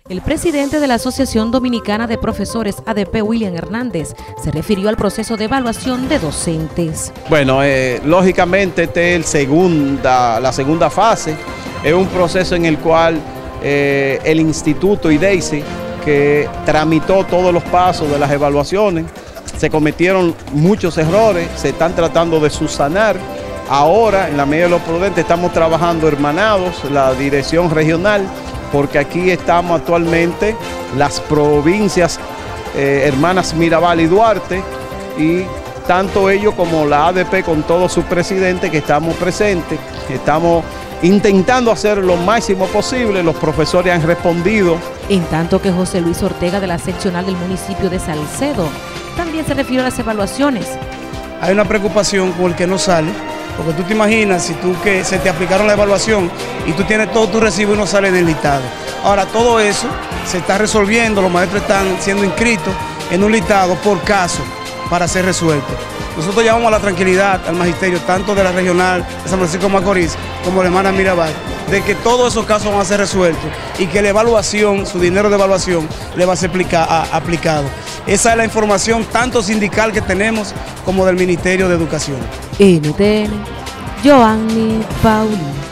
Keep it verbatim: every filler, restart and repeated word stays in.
El presidente de la Asociación Dominicana de Profesores A D P, William Hernández, se refirió al proceso de evaluación de docentes. Bueno, eh, lógicamente esta es el segunda, la segunda fase, es un proceso en el cual eh, el Instituto I D E I C E, que tramitó todos los pasos de las evaluaciones, se cometieron muchos errores, se están tratando de subsanar. Ahora, en la medida de lo prudente, estamos trabajando hermanados, la dirección regional, porque aquí estamos actualmente las provincias eh, hermanas Mirabal y Duarte, y tanto ellos como la A D P con todos sus presidentes que estamos presentes, estamos intentando hacer lo máximo posible. Los profesores han respondido. En tanto que José Luis Ortega, de la seccional del municipio de Salcedo, también se refirió a las evaluaciones. Hay una preocupación por el que no sale, porque tú te imaginas si tú que se te aplicaron la evaluación y tú tienes todo tu recibo y no sale en el listado. Ahora todo eso se está resolviendo, los maestros están siendo inscritos en un listado por caso para ser resuelto. Nosotros llamamos a la tranquilidad al magisterio, tanto de la regional de San Francisco de Macorís como de la hermana Mirabal, de que todos esos casos van a ser resueltos y que la evaluación, su dinero de evaluación, le va a ser aplica, a, aplicado. Esa es la información tanto sindical que tenemos como del Ministerio de Educación. N T N, Joanny Paulino.